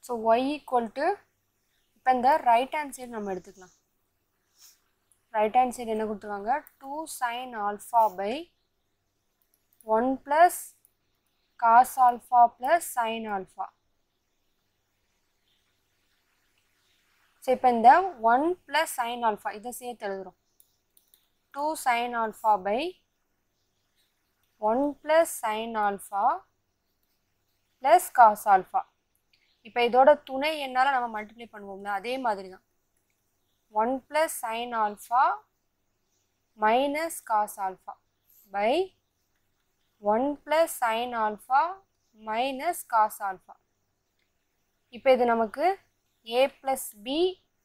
So Y equal to இப்போ இந்த right hand side நம்ம எடுத்துக்கலாம். ரைட் ஹேண்ட் சைடு என்ன கொடுத்துருவாங்க, 2 sin alpha by 1 plus cos alpha plus sin alpha. So இப்போ இந்த 1 plus sin alpha இதை சேர்த்து எழுதுகிறோம். 2 sin alpha by 1 plus sin alpha plus cos alpha. இப்போ இதோட துணை என்னால் நம்ம மல்டிப்ளை பண்ணுவோம்ல, அதே மாதிரி தான். 1 plus sin alpha minus cos alpha by 1 plus sin alpha minus cos alpha. இப்போ இது நமக்கு a plus b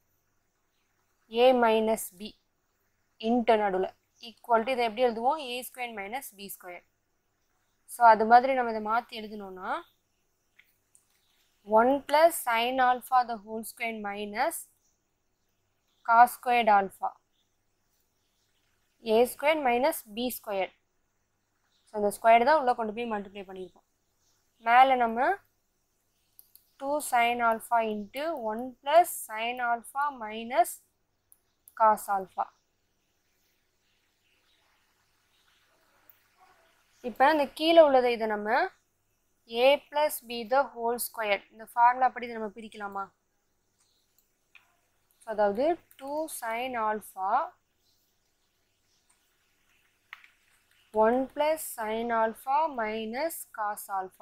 a minus b into நடுவில் ஈக்குவல் டு இதை எப்படி எழுதுவோம், a square minus b square. So அது மாதிரி நம்ம இதை மாற்றி எழுதணும்னா 1 plus sin alpha the whole square minus cos squared alpha a squared minus b squared. So இந்த ஸ்கொயர் தான் உள்ளே கொண்டு போய் மல்டிப்ளை பண்ணியிருக்கோம். மேலே நம்ம 2 sin alpha into 1 plus sin alpha minus cos alpha. இப்போ இந்த கீழே உள்ளதை இதை நம்ம a plus b the whole square இந்த ஃபார்முலா படி இதை நம்ம பிரிக்கலாமா? அதாவது 2 sin alpha 1 plus sin alpha minus cos alpha.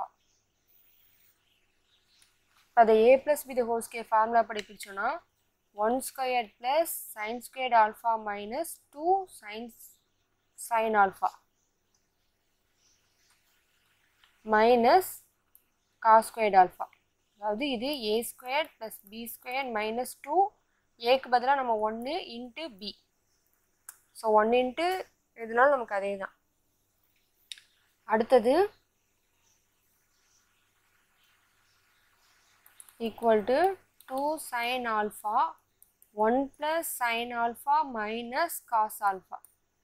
அதை a plus b the whole square formula படி பிரிச்சோன்னா 1 squared plus sin squared alpha minus 2 sin alpha minus cos squared alpha. அதாவது இது a squared plus b squared minus 2 ஏக்கு பதிலாக நம்ம 1 into b. So 1 into இதனால நமக்கு அதே தான். அடுத்தது equal to 2 sin alpha 1 plus sin alpha minus cos alpha.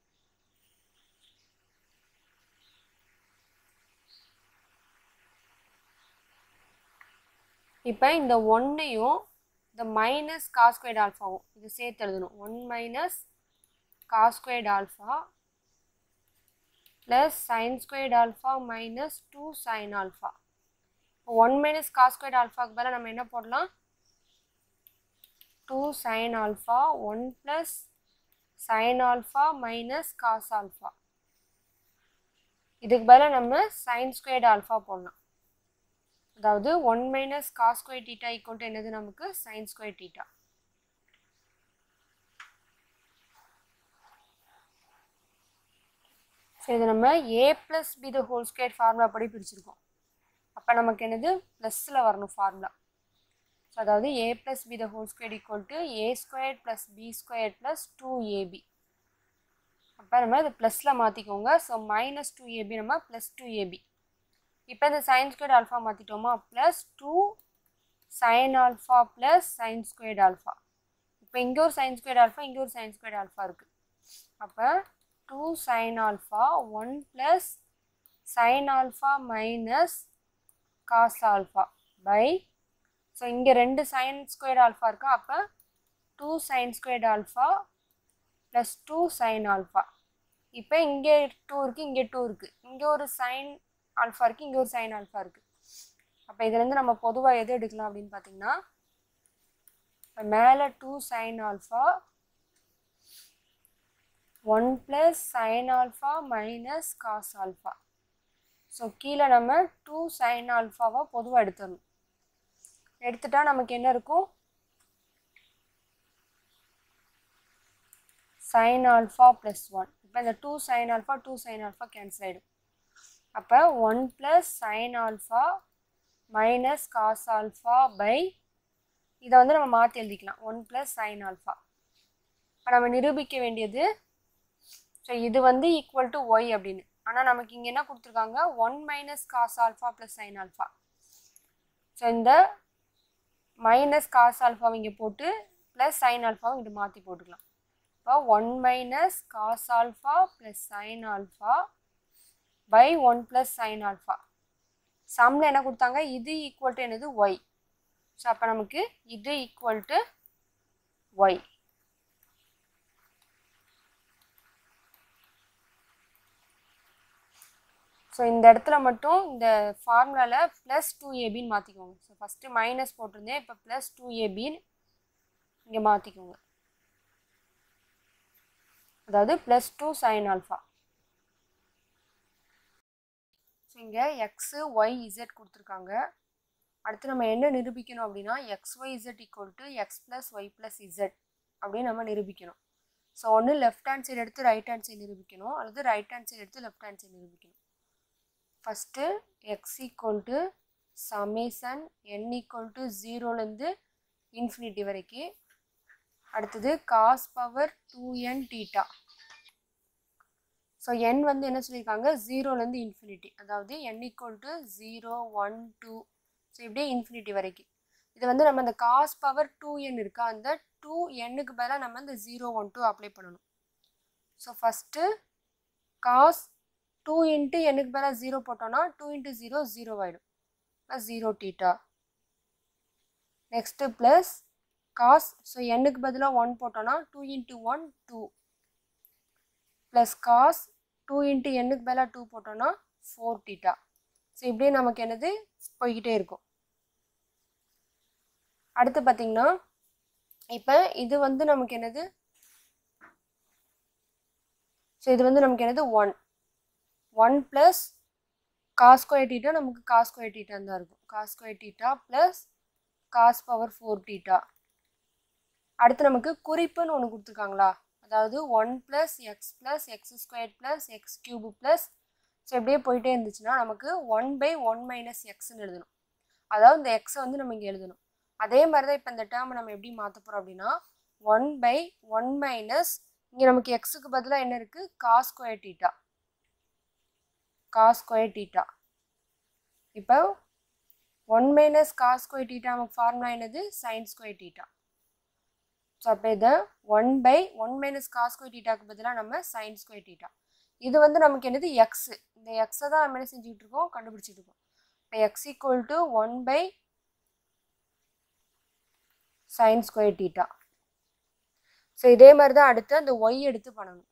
இப்போ இந்த 1ஐயும் இந்த மைனஸ் காஸ் ஸ்கொயர்ட் ஆல்ஃபாவும் இது சேர்த்து எழுதணும். 1 minus cos squared alpha plus sine squared alpha minus 2 sine alpha. 1 minus cos squared ஆல்ஃபாக்கு பதிலாக நம்ம என்ன போடலாம், 2 sine alpha 1 plus sine alpha minus cos alpha. இதுக்கு பதிலாக நம்ம சைன் ஸ்கொயர்ட் ஆல்ஃபா போடலாம். அதாவது 1 minus cos square theta equal to என்னது நமக்கு சைன் ஸ்கொயர் தீட்டா. ஸோ இது நம்ம a plus B the whole square formula படி பிரிச்சிருக்கோம். அப்போ நமக்கு என்னது ப்ளஸில் வரணும் ஃபார்முலா. ஸோ அதாவது a plus B the whole square equal to a square plus B square plus 2ab. அப்போ நம்ம இது ப்ளஸில் மாற்றிக்கோங்க. ஸோ மைனஸ் 2ab நம்ம ப்ளஸ் 2ab. இப்போ இந்த சைன் ஸ்கொயர்ட் ஆல்ஃபா மாற்றிட்டோமா, plus 2 sine alpha plus sine squared alpha. இப்போ இங்கே ஒரு சைன் ஸ்கொயர்ட் ஆல்ஃபா இங்கே ஒரு சைன் ஸ்கொயர்ட் ஆல்ஃபா இருக்குது. அப்போ 2 sine alpha 1 plus sine alpha minus cos alpha by, so இங்கே 2 சைன் ஸ்கொயர்ட் ஆல்ஃபா இருக்கா, அப்போ 2 sine squared alpha plus 2 sine alpha. இப்போ இங்கே 2 இருக்குது, இங்கே 2 இருக்குது, இங்கே ஒரு சைன் ஆல்ஃபா இருக்குது, இங்கே ஒரு சைன் ஆல்ஃபா இருக்குது. அப்போ இதுலேருந்து நம்ம பொதுவாக எது எடுக்கலாம் அப்படின்னு பார்த்தீங்கன்னா, மேலே 2 sine alpha 1 plus sine alpha minus cos alpha. So கீழே நம்ம 2 சைன் ஆல்ஃபாவை பொதுவாக எடுத்துடணும். எடுத்துட்டா நமக்கு என்ன இருக்கும், சைன் ஆல்ஃபா ப்ளஸ் 1. இப்போ இந்த 2 sine alpha 2 sine alpha cancel ஆகிடும். அப்போ 1 plus sine alpha minus cos alpha by, இதை வந்து நம்ம மாற்றி எழுதிக்கலாம் 1 ப்ளஸ் சைன் ஆல்ஃபா. இப்போ நம்ம நிரூபிக்க வேண்டியது, ஸோ இது வந்து ஈக்குவல் டு ஒய் அப்படின்னு. ஆனால் நமக்கு இங்கே என்ன கொடுத்துருக்காங்க, 1 minus cos alpha plus sine alpha. So இந்த மைனஸ் காஸ் ஆல்ஃபாவை இங்கே போட்டு ப்ளஸ் சைன் ஆல்ஃபாவை இங்கே மாற்றி போட்டுக்கலாம். இப்போ 1 minus cos alpha plus sine alpha by 1 plus sine alpha. சம்மில் என்ன கொடுத்தாங்க, இது ஈக்குவல் டு என்னது ஒய். ஸோ அப்போ நமக்கு இது ஈக்குவல் டு ஒய். ஸோ இந்த இடத்துல மட்டும் இந்த ஃபார்முலாவில் ப்ளஸ் 2ab மாற்றிக்கோங்க. ஸோ ஃபஸ்ட்டு மைனஸ் போட்டிருந்தேன், இப்போ ப்ளஸ் 2ab இங்கே மாற்றிக்கோங்க. அதாவது ப்ளஸ் 2 sin ஆல்ஃபா. ஸோ இங்கே எக்ஸு ஒய் இசட் கொடுத்துருக்காங்க. அடுத்து நம்ம என்ன நிரூபிக்கணும் அப்படின்னா xy z equal to X plus Y plus Z அப்படின்னு நம்ம நிரூபிக்கணும். ஸோ ஒன்று லெஃப்ட் ஹேண்ட் சைடு எடுத்து ரைட் ஹேண்ட் சைடு நிரூபிக்கணும், அல்லது ரைட் ஹேண்ட் சைடு எடுத்து லெஃப்ட் ஹேண்ட் சைடு நிரூபிக்கணும். First X equal to summation n equal to 0லேருந்து இன்ஃபினிட்டி வரைக்கும். அடுத்தது cos power 2n theta. So n வந்து என்ன சொல்லியிருக்காங்க 0லேருந்து இன்ஃபினிட்டி, அதாவது n ஈக்குவல் டு 0 1 2 ஸோ இப்படியே இன்ஃபினிட்டி வரைக்கும். இது வந்து நம்ம இந்த காஸ் பவர் 2n இருக்கா, அந்த 2nக்கு பதிலாக நம்ம இந்த 0 1 2 அப்ளை பண்ணணும். ஸோ ஃபஸ்ட்டு காஸ் 2 இன்ட்டு nக்கு பதிலாக 0 போட்டோன்னா 2 இன்ட்டு 0 0 ஆகிடும், plus 0 theta. Next plus cos, so nக்கு பதிலாக 1 போட்டோன்னா 2 இன்ட்டு 1 2 ப்ளஸ் காஸ் 2 இன்ட்டு nக்கு பதிலாக 2 போட்டோன்னா 4 தீட்டா. ஸோ இப்படியே நமக்கு என்னது போய்கிட்டே இருக்கும். அடுத்து பார்த்தீங்கன்னா இப்போ இது வந்து நமக்கு என்னது, ஸோ இது வந்து நமக்கு என்னது 1 ப்ளஸ் காஸ் ஸ்கொயர் தீட்டா, நமக்கு காஸ் ஸ்கொயர் தீட்டான்னு தான் இருக்கும். Cos square theta plus cos power 4 theta. அடுத்து நமக்கு குறிப்புன்னு ஒன்று கொடுத்துருக்காங்களா, அதாவது 1 plus x square plus x cube plus, so இப்படியே போயிட்டே இருந்துச்சுன்னா நமக்கு 1/1 மைனஸ் எக்ஸ்ன்னு எழுதணும். அதாவது இந்த எக்ஸை வந்து நம்ம இங்கே எழுதணும். அதே மாதிரி தான் இப்போ இந்த டேர்மை நம்ம எப்படி மாற்ற போகிறோம் அப்படின்னா 1/1 மைனஸ், இங்கே நமக்கு எக்ஸுக்கு பதிலாக என்ன இருக்குது cos square theta, cos square theta. இப்போ 1 மைனஸ் காஸ் ஸ்கொயர் தீட்டா நமக்கு ஃபார்முலா என்னது சைன் ஸ்கொயர் தீட்டா. ஸோ அப்போ இதை 1/1 மைனஸ் காஸ் ஸ்கொயர் தீட்டாக்கு பதிலாக நம்ம சைன் ஸ்கொயர் தீட்டா. இது வந்து நமக்கு என்னது எக்ஸு, இந்த எக்ஸை தான் நம்ம என்ன செஞ்சுக்கிட்டு இருக்கோம் கண்டுபிடிச்சிட்டு இருக்கோம். இப்போ x equal to 1/sin square theta. So இதே மாதிரி தான் அடுத்து அந்த ஒய் எடுத்து பண்ணணும்.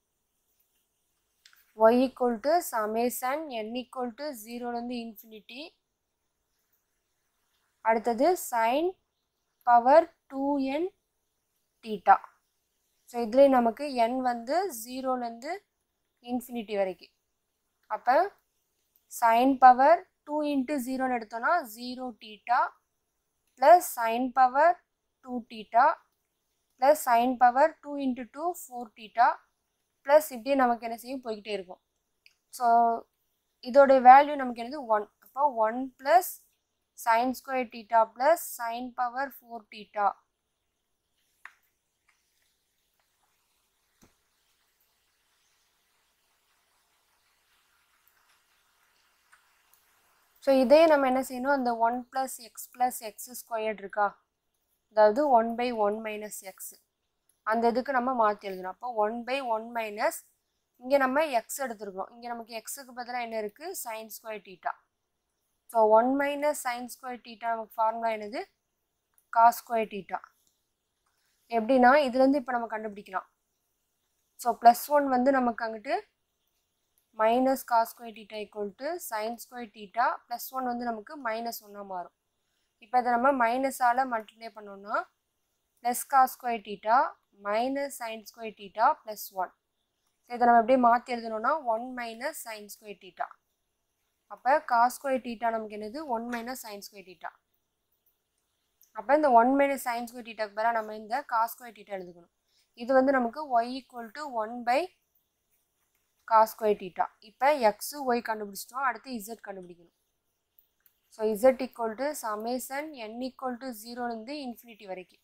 Y equal to summation n equal to 0லேருந்து இன்ஃபினிட்டி. அடுத்தது sine power 2n theta. So இதுலேயும் நமக்கு n வந்து 0லேருந்து இன்ஃபினிட்டி வரைக்கும். அப்போ சைன் பவர் 2 இன்ட்டு 0ன்னு எடுத்தோன்னா 0 theta plus sine power 2 theta plus sine power 2 into 2 4 theta plus இப்படியே நமக்கு என்ன செய்யும் போய்கிட்டே இருக்கும். ஸோ இதோடைய வேல்யூ நமக்கு என்னது 1. அப்போ 1 plus sine square theta plus sine power 4 theta. So இதே நம்ம என்ன செய்யணும், அந்த 1 ப்ளஸ் எக்ஸ் ஸ்கொயர்ட் இருக்கா, அதாவது 1/1 மைனஸ் எக்ஸ், அந்த இதுக்கு நம்ம மாற்றி எழுதணும். அப்போ 1/1 மைனஸ், இங்கே நம்ம எக்ஸ் எடுத்துருக்கோம், இங்கே நமக்கு எக்ஸுக்கு பதிலாக என்ன இருக்குது sine square theta. So 1 minus sine square theta நமக்கு ஃபார்முலா என்னது காஸ் ஸ்கொயர் தீட்டா. எப்படின்னா இதுலேருந்து இப்போ நம்ம கண்டுபிடிக்கலாம். ஸோ +1 வந்து நமக்கு அங்கிட்டு minus cos square theta equal to sine square theta, +1 வந்து நமக்கு -1 மாறும். இப்போ இதை நம்ம மைனஸால் மல்டிப்ளை பண்ணோம்னா plus cos square theta minus sine square theta +1. So இதை நம்ம எப்படியே மாற்றி எழுதணும்னா 1 மைனஸ் சைன் ஸ்கொயர் தீட்டா. அப்போ காஸ் ஸ்கொயர் தீட்டா நமக்கு என்னது 1 மைனஸ் சைன் ஸ்கொயர் தீட்டா. அப்போ இந்த 1 மைனஸ் சைன் ஸ்கொயர் தீட்டாக்கு பதிலாக நம்ம இந்த காஸ் ஸ்கொயர் தீட்டா எழுதுக்கணும். இது வந்து நமக்கு y equal to 1/cos square theta. இப்போ எக்ஸு ஒய் கண்டுபிடிச்சிட்டோம், அடுத்து இசட் கண்டுபிடிக்கணும். So z equal to summation n equal to 0லேருந்து இன்ஃபினிட்டி வரைக்கும்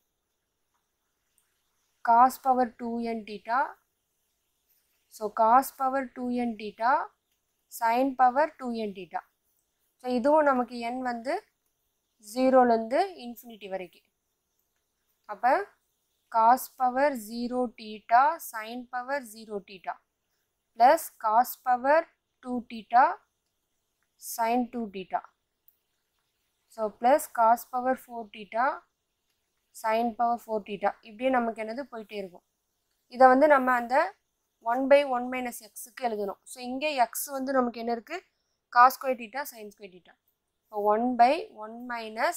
cos power 2n theta. So cos power 2n theta sine power 2n theta. So இதுவும் நமக்கு n வந்து 0லேருந்து இன்ஃபினிட்டி வரைக்கும். அப்போ cos power 0 theta sine power 0 theta plus cos power 2 theta sine 2 theta. So plus cos power 4 theta sine power 4 theta இப்படியே நமக்கு என்னது போயிட்டே இருக்கும். இதை வந்து நம்ம அந்த 1/1 - எக்ஸுக்கு எழுதணும். ஸோ இங்கே எக்ஸ் வந்து நமக்கு என்ன இருக்குது, cos square theta sine square theta. இப்போ 1/1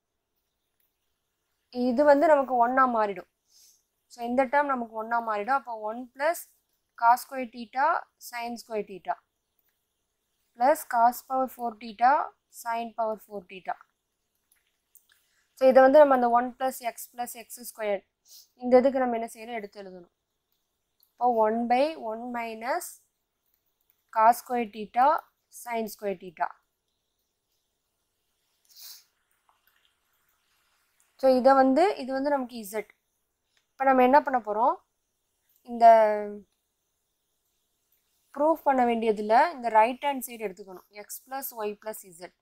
இது வந்து நமக்கு 1ஆக மாறிடும். ஸோ இந்த டேர்ம் நமக்கு 1ஆக மாறிடும். அப்போ 1 + cos square theta sine square theta plus cos power 4 theta sine power 4 theta. So இதை வந்து நம்ம அந்த 1 + x + x² இந்த இதுக்கு நம்ம என்ன செய்யணும், எடுத்து எழுதணும். இப்போ 1/1 - cos square theta sine square theta. So இது வந்து நமக்கு z. இப்போ நம்ம என்ன பண்ண போகிறோம், இந்த ப்ரூஃப் பண்ண வேண்டியதில் இந்த ரைட் ஹேண்ட் சைடு எடுத்துக்கணும். x + y + z.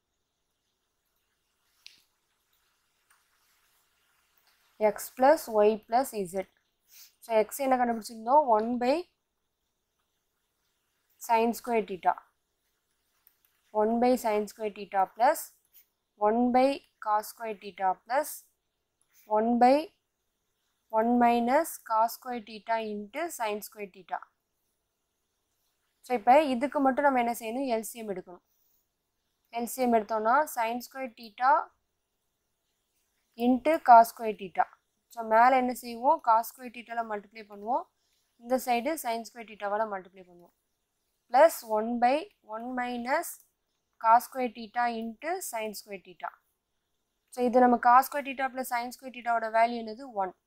x + y + z. So x என்ன கண்டுபிடிச்சிருந்தோம், 1/sin square theta 1/sin square theta plus 1/cos square theta plus 1/1 - cos square theta into sine square theta. So இப்போ இதுக்கு மட்டும் நம்ம என்ன செய்யணும், எல்சிஎம் எடுக்கணும். எல்சிஎம் எடுத்தோம்னா sine square theta into cos square theta. So மேலே என்ன செய்வோம், காஸ் ஸ்கொயர் தீட்டாவில் மல்டிப்ளை பண்ணுவோம், இந்த சைடு சைன் ஸ்கொயர் தீட்டாவால் மல்டிப்ளை பண்ணுவோம். Plus 1/1 - cos square theta into sine square theta. So இது நம்ம cos square theta plus sine square தீட்டாவோட வேல்யூ என்னது,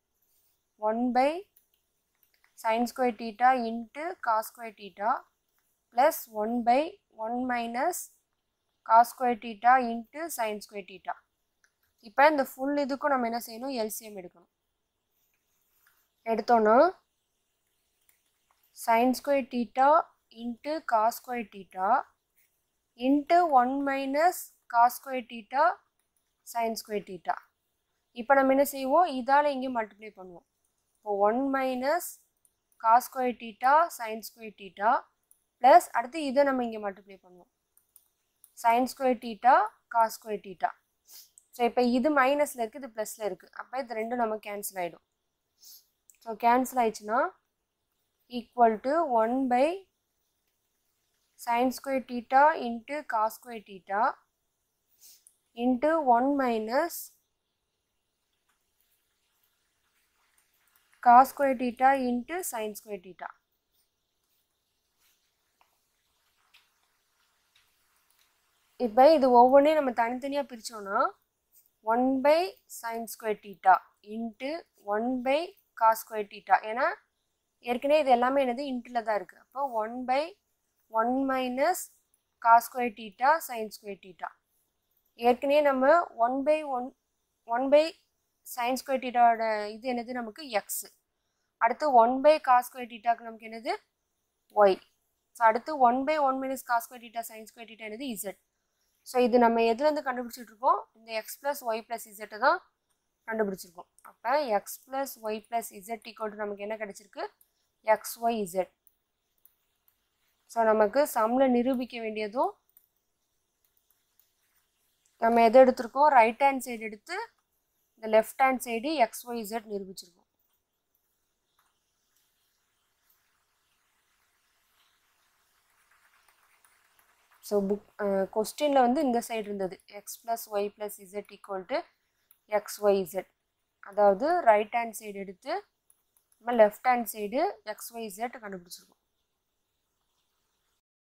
1/sin square theta into cos square theta plus 1/1 - cos square theta into sine square theta. இப்போ இந்த full இதுக்கும் நம்ம என்ன செய்யணும், எல்சிஎம் எடுக்கணும். எடுத்தோன்னா sine square theta into cos square theta into 1 - cos square theta sine square theta. இப்போ நம்ம என்ன செய்வோம், இதால் இங்கே மல்டிப்ளை பண்ணுவோம். இப்போ 1 - cos square theta sine square theta plus அடுத்து இதை நம்ம இங்கே மல்டிப்ளை பண்ணுவோம், sine square theta cos square theta. So இப்போ இது மைனஸில் இருக்குது, இது ப்ளஸில் இருக்குது. அப்போ இது ரெண்டும் நம்ம கேன்சல் ஆகிடும். ஸோ கேன்சல் ஆயிடுச்சுன்னா equal to 1/sin square theta into cos square theta into 1 - cos square theta into sine square theta. இப்போ இது ஒவ்வொன்றையும் நம்ம தனித்தனியாக பிரித்தோன்னா 1/sin square theta into cos square theta. ஏன்னா ஏற்கனவே இது எல்லாமே என்னது இன்ட்டில் தான் இருக்குது. அப்போ 1/1 - cos square theta sine square theta. ஏற்கனவே நம்ம 1/sin ஸ்கொயர் தீட்டாவோட இது என்னது, நமக்கு எக்ஸ். அடுத்து 1/காஸ் ஸ்கொயர் தீட்டாவுக்கு நமக்கு என்னது, ஒய். ஸோ அடுத்து 1/1 - cos square theta sine square theta என்னது, இசட். ஸோ இது நம்ம எதுலேருந்து கண்டுபிடிச்சிட்ருக்கோம், இந்த எக்ஸ் ப்ளஸ் ஒய் ப்ளஸ் இசட்டை தான் கண்டுபிடிச்சிருக்கோம். அப்போ x plus Y plus z equal to நமக்கு என்ன கிடச்சிருக்கு, XYZ. ஸோ நமக்கு சம்மில் நிரூபிக்க வேண்டியதும் நம்ம எது எடுத்திருக்கோம், ரைட் ஹேண்ட் சைடு எடுத்து இந்த லெஃப்ட் ஹேண்ட் சைடு XYZ நிரூபிச்சிருக்கோம். ஸோ கொஸ்டினில் வந்து இந்த சைடு இருந்தது x plus Y plus z equal to XYZ. அதாவது ரைட் ஹேண்ட் சைடு எடுத்து நம்ம லெஃப்ட் ஹேண்ட் சைடு XYZ கண்டுபிடிச்சிருக்கோம்.